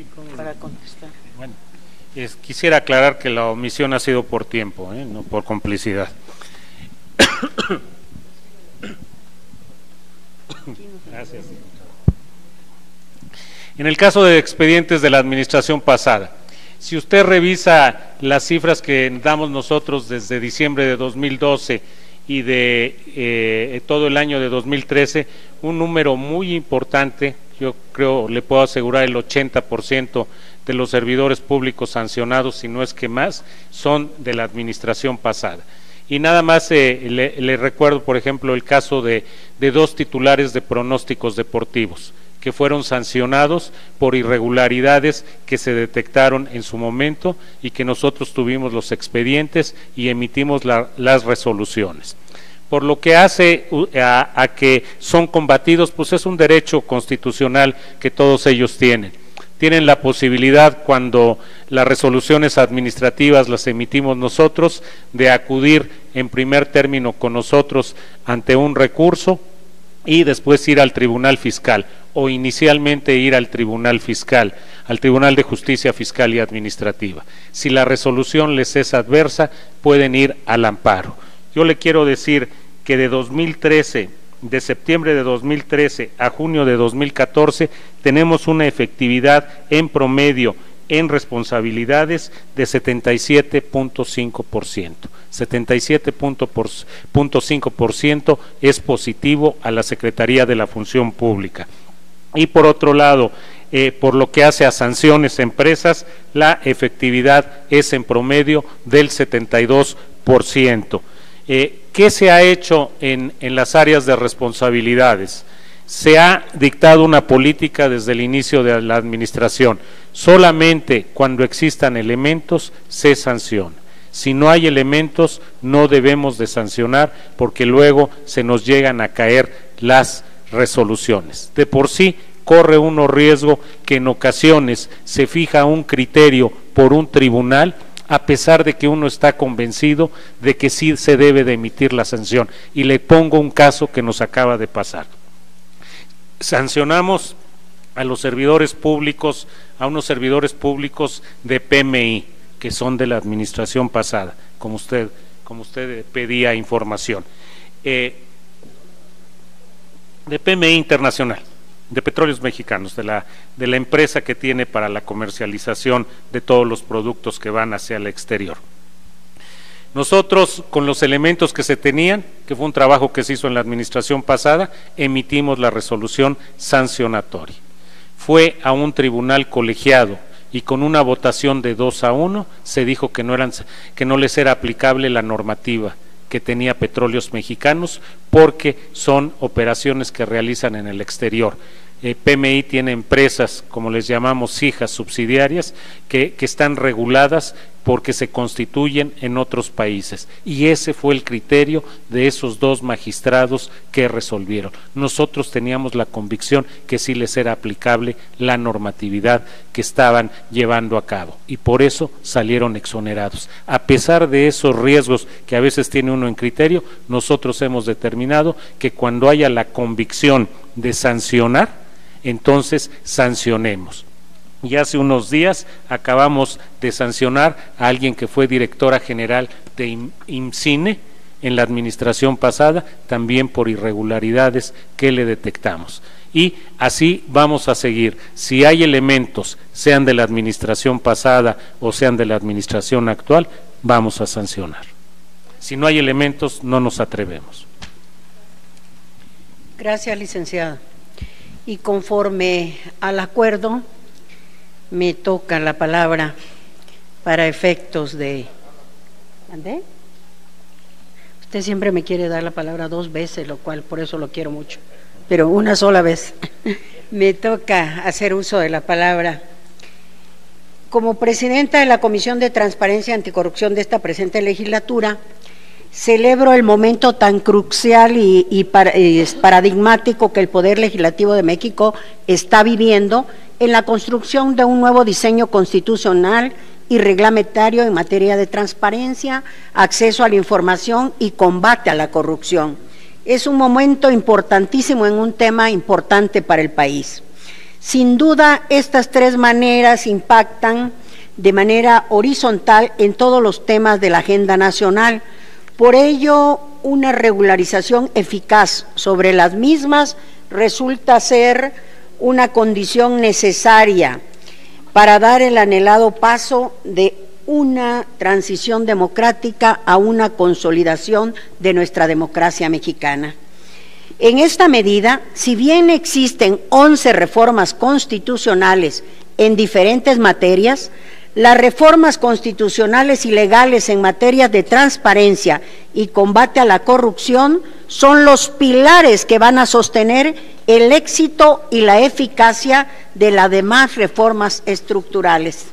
para contestar. Bueno, quisiera aclarar que la omisión ha sido por tiempo, no por complicidad. Gracias. En el caso de expedientes de la administración pasada, si usted revisa las cifras que damos nosotros desde diciembre de 2012 y de todo el año de 2013, un número muy importante, yo creo, le puedo asegurar el 80% de los servidores públicos sancionados, si no es que más, son de la administración pasada. Y nada más le recuerdo, por ejemplo, el caso de dos titulares de pronósticos deportivos que fueron sancionados por irregularidades que se detectaron en su momento y que nosotros tuvimos los expedientes y emitimos las resoluciones. Por lo que hace a que son combatidos, pues es un derecho constitucional que todos ellos tienen. Tienen la posibilidad, cuando las resoluciones administrativas las emitimos nosotros, de acudir en primer término con nosotros ante un recurso y después ir al Tribunal Fiscal, o inicialmente ir al Tribunal Fiscal, al Tribunal de Justicia Fiscal y Administrativa. Si la resolución les es adversa, pueden ir al amparo. Yo le quiero decir que de septiembre de 2013 a junio de 2014, tenemos una efectividad en promedio en responsabilidades de 77.5%. 77.5% es positivo a la Secretaría de la Función Pública. Y por otro lado, por lo que hace a sanciones a empresas, la efectividad es en promedio del 72%. ¿Qué se ha hecho en las áreas de responsabilidades? Se ha dictado una política desde el inicio de la administración. Solamente cuando existan elementos se sanciona. Si no hay elementos, no debemos de sancionar, porque luego se nos llegan a caer las resoluciones. De por sí corre uno riesgo que en ocasiones se fija un criterio por un tribunal, a pesar de que uno está convencido de que sí se debe de emitir la sanción. Y le pongo un caso que nos acaba de pasar. Sancionamos a los servidores públicos, a unos servidores públicos de PMI, que son de la administración pasada, como usted pedía información, de PMI Internacional, de Petróleos Mexicanos, de la empresa que tiene para la comercialización de todos los productos que van hacia el exterior. Nosotros, con los elementos que se tenían, que fue un trabajo que se hizo en la administración pasada, emitimos la resolución sancionatoria. Fue a un tribunal colegiado y con una votación de 2-1 se dijo que no les era aplicable la normativa que tenía Petróleos Mexicanos, porque son operaciones que realizan en el exterior. PMI tiene empresas, como les llamamos, hijas subsidiarias, que están reguladas porque se constituyen en otros países, y ese fue el criterio de esos dos magistrados que resolvieron. Nosotros teníamos la convicción que sí les era aplicable la normatividad que estaban llevando a cabo, y por eso salieron exonerados. A pesar de esos riesgos que a veces tiene uno en criterio, nosotros hemos determinado que cuando haya la convicción de sancionar, entonces sancionemos. Y hace unos días acabamos de sancionar a alguien que fue directora general de IMCINE en la administración pasada, también por irregularidades que le detectamos. Y así vamos a seguir. Si hay elementos, sean de la administración pasada o sean de la administración actual, vamos a sancionar. Si no hay elementos, no nos atrevemos. Gracias, licenciada. Y conforme al acuerdo, me toca la palabra para efectos de... ¿Andé? Usted siempre me quiere dar la palabra 2 veces, lo cual por eso lo quiero mucho, pero una sola vez. Me toca hacer uso de la palabra. Como presidenta de la Comisión de Transparencia y Anticorrupción de esta presente legislatura, celebro el momento tan crucial y paradigmático que el Poder Legislativo de México está viviendo en la construcción de un nuevo diseño constitucional y reglamentario en materia de transparencia, acceso a la información y combate a la corrupción. Es un momento importantísimo en un tema importante para el país. Sin duda, estas tres maneras impactan de manera horizontal en todos los temas de la agenda nacional. Por ello, una regularización eficaz sobre las mismas resulta ser una condición necesaria para dar el anhelado paso de una transición democrática a una consolidación de nuestra democracia mexicana. En esta medida, si bien existen 11 reformas constitucionales en diferentes materias, las reformas constitucionales y legales en materia de transparencia y combate a la corrupción son los pilares que van a sostener el éxito y la eficacia de las demás reformas estructurales.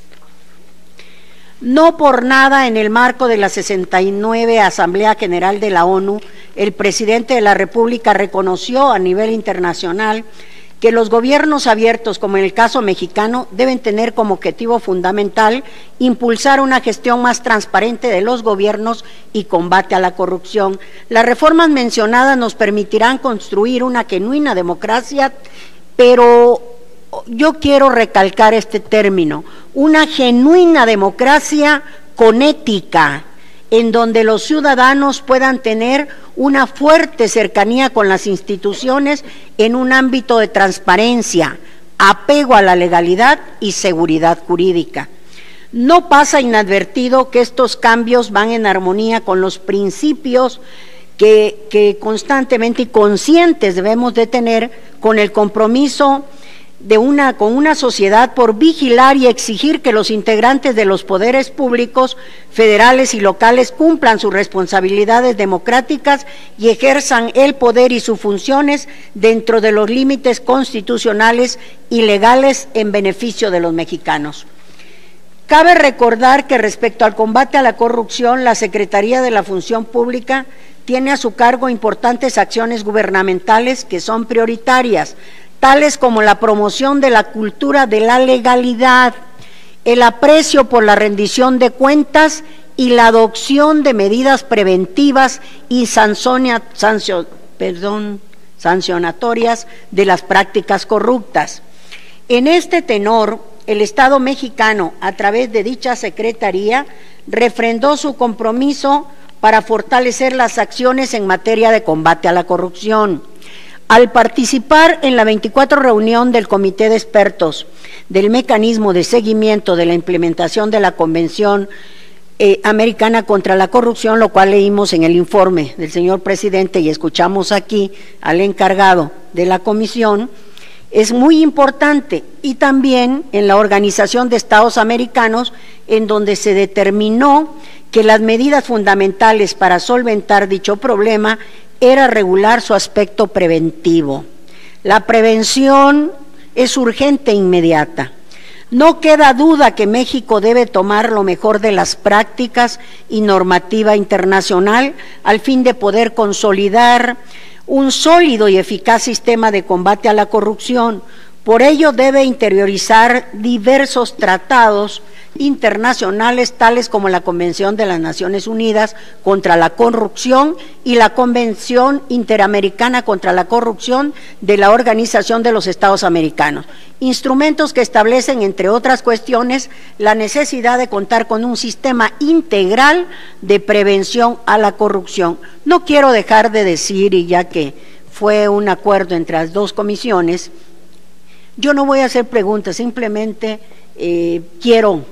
No por nada, en el marco de la 69 Asamblea General de la ONU, el presidente de la República reconoció a nivel internacional que los gobiernos abiertos, como en el caso mexicano, deben tener como objetivo fundamental impulsar una gestión más transparente de los gobiernos y combate a la corrupción. Las reformas mencionadas nos permitirán construir una genuina democracia, pero yo quiero recalcar este término, una genuina democracia con ética, en donde los ciudadanos puedan tener una fuerte cercanía con las instituciones en un ámbito de transparencia, apego a la legalidad y seguridad jurídica. No pasa inadvertido que estos cambios van en armonía con los principios que constantemente y conscientes debemos de tener con el compromiso con una sociedad por vigilar y exigir que los integrantes de los poderes públicos, federales y locales cumplan sus responsabilidades democráticas y ejerzan el poder y sus funciones dentro de los límites constitucionales y legales en beneficio de los mexicanos. Cabe recordar que respecto al combate a la corrupción, la Secretaría de la Función Pública tiene a su cargo importantes acciones gubernamentales que son prioritarias, tales como la promoción de la cultura de la legalidad, el aprecio por la rendición de cuentas y la adopción de medidas preventivas y sancionatorias de las prácticas corruptas. En este tenor, el Estado mexicano, a través de dicha Secretaría, refrendó su compromiso para fortalecer las acciones en materia de combate a la corrupción. Al participar en la 24 reunión del Comité de Expertos del Mecanismo de Seguimiento de la Implementación de la Convención Americana contra la Corrupción, lo cual leímos en el informe del señor presidente y escuchamos aquí al encargado de la comisión, es muy importante, y también en la Organización de Estados Americanos, en donde se determinó que las medidas fundamentales para solventar dicho problema era regular su aspecto preventivo. La prevención es urgente e inmediata. No queda duda que México debe tomar lo mejor de las prácticas y normativa internacional al fin de poder consolidar un sólido y eficaz sistema de combate a la corrupción. Por ello debe interiorizar diversos tratados internacionales tales como la Convención de las Naciones Unidas contra la Corrupción y la Convención Interamericana contra la Corrupción de la Organización de los Estados Americanos, instrumentos que establecen, entre otras cuestiones, la necesidad de contar con un sistema integral de prevención a la corrupción. No quiero dejar de decir, y ya que fue un acuerdo entre las dos comisiones, yo no voy a hacer preguntas, simplemente quiero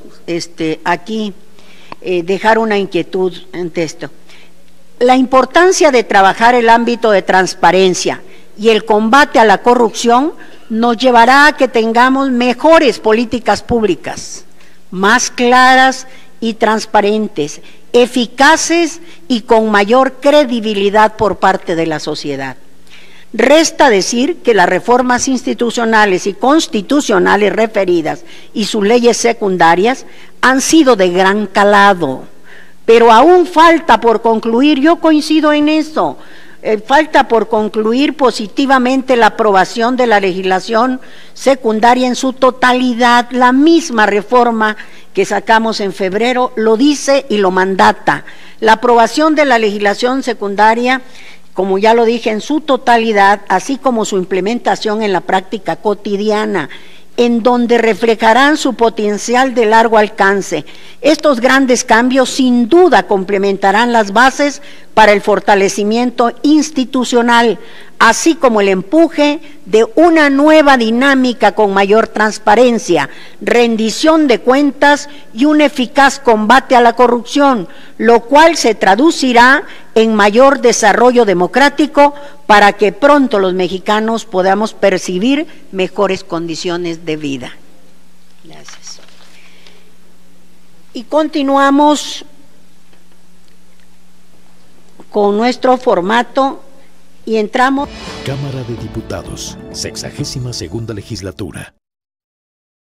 aquí dejar una inquietud ante esto. La importancia de trabajar el ámbito de transparencia y el combate a la corrupción nos llevará a que tengamos mejores políticas públicas, más claras y transparentes, eficaces y con mayor credibilidad por parte de la sociedad. Resta decir que las reformas institucionales y constitucionales referidas y sus leyes secundarias han sido de gran calado, pero aún falta por concluir, yo coincido en eso, falta por concluir positivamente la aprobación de la legislación secundaria en su totalidad. La misma reforma que sacamos en febrero lo dice y lo mandata. La aprobación de la legislación secundaria como ya lo dije, en su totalidad, así como su implementación en la práctica cotidiana, en donde reflejarán su potencial de largo alcance. Estos grandes cambios sin duda complementarán las bases para el fortalecimiento institucional, así como el empuje de una nueva dinámica con mayor transparencia, rendición de cuentas y un eficaz combate a la corrupción, lo cual se traducirá en mayor desarrollo democrático para que pronto los mexicanos podamos percibir mejores condiciones de vida. Gracias. Y continuamos con nuestro formato y entramos. Cámara de Diputados, 62ª legislatura.